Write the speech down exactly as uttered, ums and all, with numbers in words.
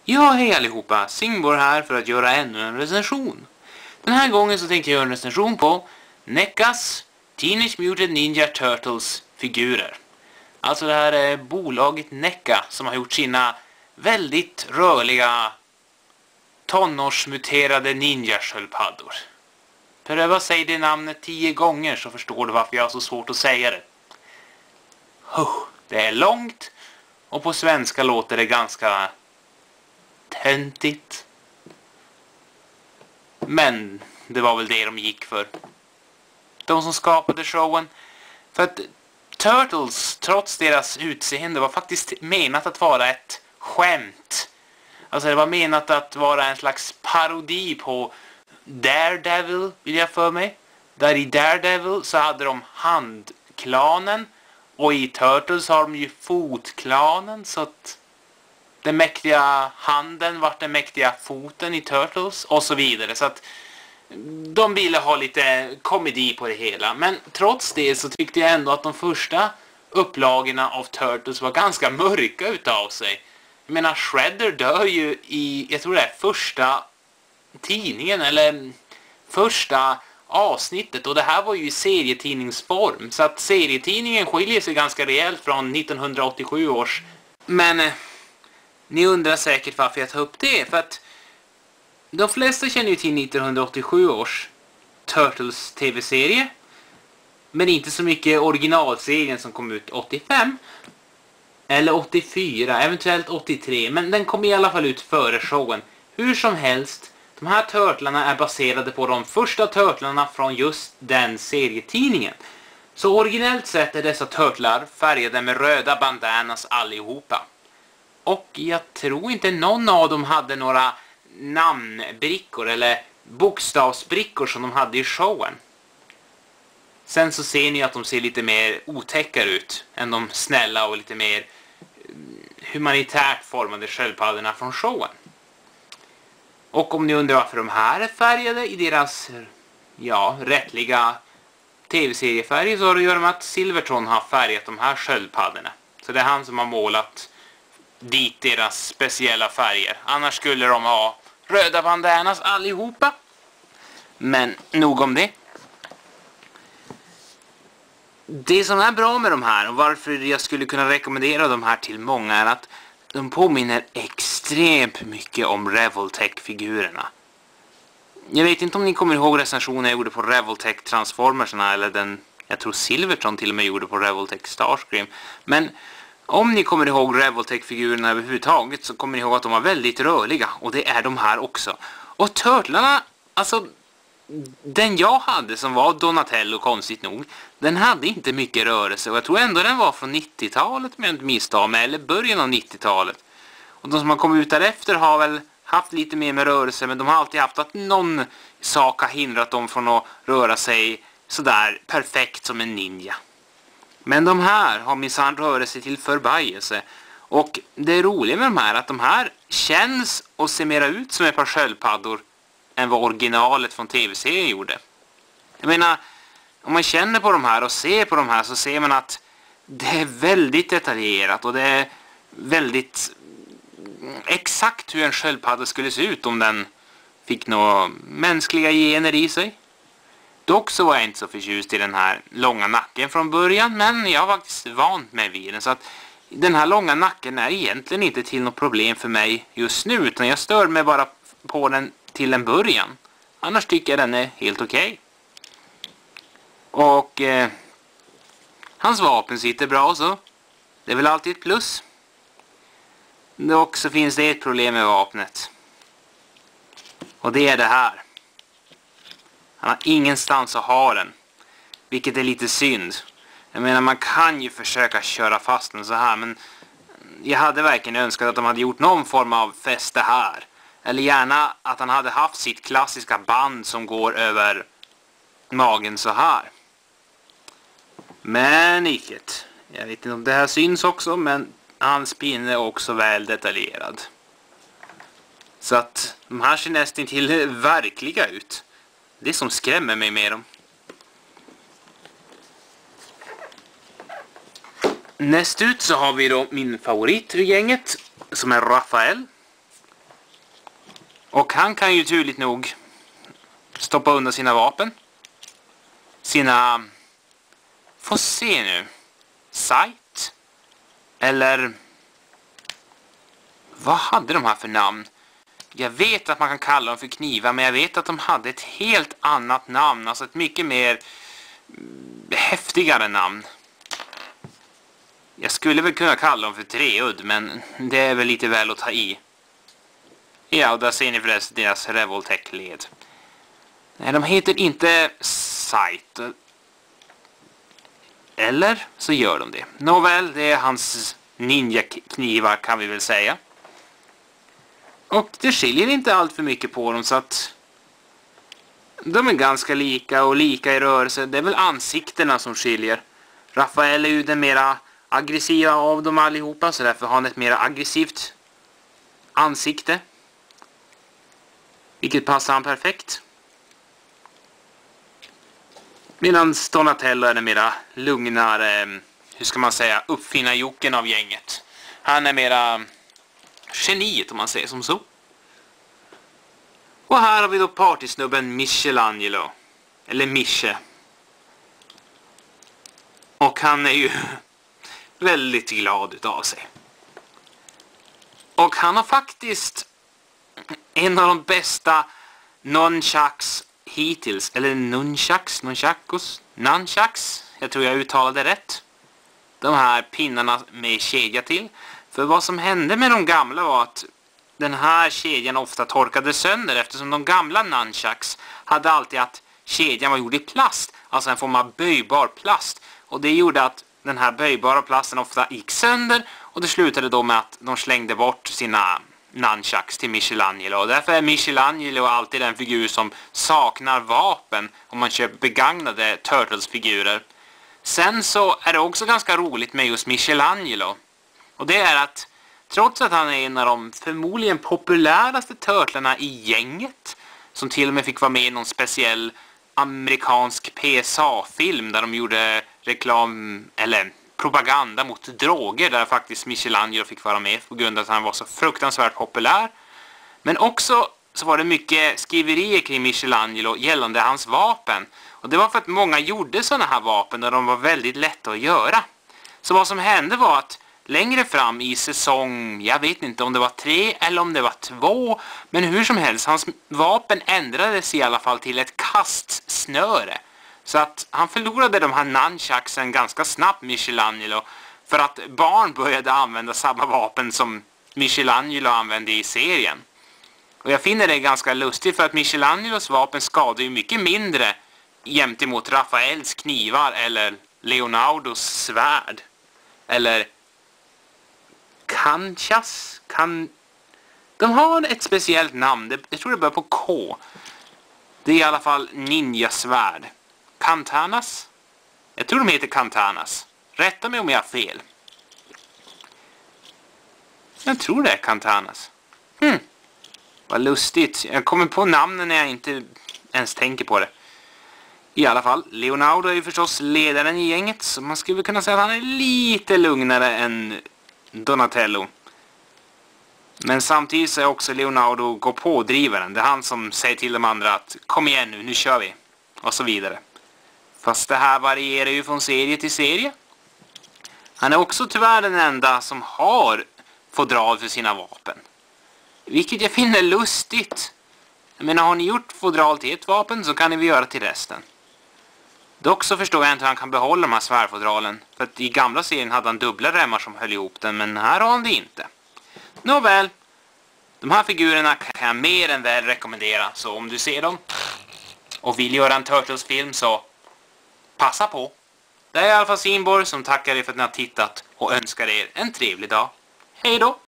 Ja, hej allihopa! Singborg här för att göra ännu en recension. Den här gången så tänkte jag göra en recension på N E C A:s Teenage Mutant Ninja Turtles figurer. Alltså det här är bolaget N E C A som har gjort sina väldigt rörliga tonårsmuterade ninja-sköldpaddor. Pröva säga det namnet tio gånger så förstår du varför jag har så svårt att säga det. Det är långt och på svenska låter det ganska töntigt. Men det var väl det de gick för. De som skapade showen. För att Turtles, trots deras utseende, var faktiskt menat att vara ett skämt. Alltså det var menat att vara en slags parodi på Daredevil, vill jag för mig. Där i Daredevil så hade de handklanen. Och i Turtles har de ju fotklanen, så att den mäktiga handen vart den mäktiga foten i Turtles och så vidare. Så att de ville ha lite komedi på det hela. Men trots det så tyckte jag ändå att de första upplagorna av Turtles var ganska mörka utav sig. Jag menar, Shredder dör ju i, jag tror det är första tidningen eller första avsnittet, och det här var ju i serietidningsform, så att serietidningen skiljer sig ganska rejält från nittonhundraåttiosju års. Men eh, ni undrar säkert varför jag tar upp det, för att de flesta känner ju till nittonhundraåttiosju års Turtles tv-serie, men inte så mycket originalserien som kom ut åttiofem eller åttiofyra, eventuellt åttiotre, men den kom i alla fall ut före showen. Hur som helst, de här turtlarna är baserade på de första turtlarna från just den serietidningen. Så originellt sett är dessa turtlar färgade med röda bandanas allihopa. Och jag tror inte någon av dem hade några namnbrickor eller bokstavsbrickor som de hade i showen. Sen så ser ni att de ser lite mer otäckare ut än de snälla och lite mer humanitärt formade sköldpaddorna från showen. Och om ni undrar varför de här är färgade i deras, ja, rättliga tv-seriefärger, så har det att göra med att Silvertron har färgat de här sköldpaddorna. Så det är han som har målat dit deras speciella färger. Annars skulle de ha röda bandanas allihopa. Men nog om det. Det som är bra med de här och varför jag skulle kunna rekommendera de här till många är att de påminner extremt mycket om Revoltech-figurerna. Jag vet inte om ni kommer ihåg recensionen jag gjorde på Revoltech-transformersna, eller den, jag tror Silvertron till och med gjorde på Revoltech Starscream. Men om ni kommer ihåg Revoltech-figurerna överhuvudtaget så kommer ni ihåg att de var väldigt rörliga, och det är de här också. Och turtlarna, alltså den jag hade som var Donatello, konstigt nog, den hade inte mycket rörelse, och jag tror ändå den var från nittiotalet med ett misstag, eller början av nittiotalet. Och de som har kommit ut därefter har väl haft lite mer med rörelse, men de har alltid haft att någon sak har hindrat dem från att röra sig sådär perfekt som en ninja. Men de här har minsann rörelse till förbajelse. Och det roliga med de här är att de här känns och ser mera ut som ett par sköldpaddor än vad originalet från tv-serien gjorde. Jag menar, om man känner på de här och ser på de här så ser man att det är väldigt detaljerat och det är väldigt exakt hur en sköldpadda skulle se ut om den fick några mänskliga gener i sig. Dock så var jag inte så förtjust i den här långa nacken från början, men jag har faktiskt vant mig vid den, så att den här långa nacken är egentligen inte till något problem för mig just nu, utan jag stör mig bara på den till en början. Annars tycker jag den är helt okej. Okay. Och eh, hans vapen sitter bra så. Det är väl alltid ett plus. Dock så finns det ett problem med vapnet. Och det är det här. Han har ingenstans att ha den. Vilket är lite synd. Jag menar, man kan ju försöka köra fast den så här, men jag hade verkligen önskat att de hade gjort någon form av fäste här. Eller gärna att han hade haft sitt klassiska band som går över magen så här. Men icket. Jag vet inte om det här syns också, men hans pinne är också väl detaljerad. Så att de här ser nästan till verkliga ut. Det som skrämmer mig med dem. Näst ut så har vi då min favorit ur gänget, som är Raphael. Och han kan ju turligt nog stoppa undan sina vapen. Sina... Får se nu. Sight. Eller... Vad hade de här för namn? Jag vet att man kan kalla dem för knivar, men jag vet att de hade ett helt annat namn. Alltså ett mycket mer häftigare namn. Jag skulle väl kunna kalla dem för treudd, men det är väl lite väl att ta i. Ja, och där ser ni förresten deras Revoltech-led. Nej, de heter inte Sight. Eller så gör de det. Nåväl, det är hans ninja-knivar kan vi väl säga. Och det skiljer inte allt för mycket på dem, så att de är ganska lika och lika i rörelse. Det är väl ansiktena som skiljer. Rafael är ju den mera aggressiva av dem allihopa, så därför har han ett mera aggressivt ansikte. Vilket passar han perfekt. Medan Donatello är den mera lugnare, hur ska man säga, uppfinna-joken av gänget. Han är mera geniet om man säger som så. Och här har vi då partysnubben Michelangelo. Eller Miche. Och han är ju väldigt glad utav sig. Och han har faktiskt en av de bästa nunchucks hittills. Eller nunchucks, nunchakos, nunchucks. Jag tror jag uttalade rätt. De här pinnarna med kedja till. För vad som hände med de gamla var att den här kedjan ofta torkade sönder, eftersom de gamla nunchucks hade alltid att kedjan var gjord i plast. Alltså en form av böjbar plast. Och det gjorde att den här böjbara plasten ofta gick sönder, och det slutade då med att de slängde bort sina nunchucks till Michelangelo. Och därför är Michelangelo alltid en figur som saknar vapen om man köper begagnade Turtles-figurer. Sen så är det också ganska roligt med just Michelangelo. Och det är att trots att han är en av de förmodligen populäraste turtlarna i gänget, som till och med fick vara med i någon speciell amerikansk P S A-film där de gjorde reklam eller propaganda mot droger, där faktiskt Michelangelo fick vara med på grund av att han var så fruktansvärt populär. Men också så var det mycket skriverier kring Michelangelo gällande hans vapen. Och det var för att många gjorde sådana här vapen och de var väldigt lätta att göra. Så vad som hände var att längre fram i säsong, jag vet inte om det var tre eller om det var två, men hur som helst, hans vapen ändrades i alla fall till ett kastsnöre. Så att han förlorade de här nunchucksen ganska snabbt, Michelangelo, för att barn började använda samma vapen som Michelangelo använde i serien. Och jag finner det ganska lustigt, för att Michelangelos vapen skadar ju mycket mindre jämt emot Rafaels knivar eller Leonardos svärd. Eller Kanchas? Kan... De har ett speciellt namn. Jag tror det börjar på K. Det är i alla fall ninjasvärd. Kantanas? Jag tror de heter Kantanas. Rätta mig om jag har fel. Jag tror det är Kantanas. Hmm. Vad lustigt. Jag kommer på namnen när jag inte ens tänker på det. I alla fall, Leonardo är ju förstås ledaren i gänget, så man skulle kunna säga att han är lite lugnare än Donatello. Men samtidigt så är också Leonardo gå pådrivaren. Det är han som säger till de andra att kom igen nu, nu kör vi. Och så vidare. Fast det här varierar ju från serie till serie. Han är också tyvärr den enda som har fodral för sina vapen. Vilket jag finner lustigt. Jag menar, har ni gjort fodral till ett vapen så kan ni väl göra till resten. Dock så förstår jag inte hur han kan behålla de här svärfodralen. För att i gamla serien hade han dubbla remmar som höll ihop den, men här har han det inte. Nåväl, de här figurerna kan jag mer än väl rekommendera. Så om du ser dem och vill göra en Turtles-film så passa på. Det är i alla fall Simborg som tackar er för att ni har tittat och önskar er en trevlig dag. Hej då!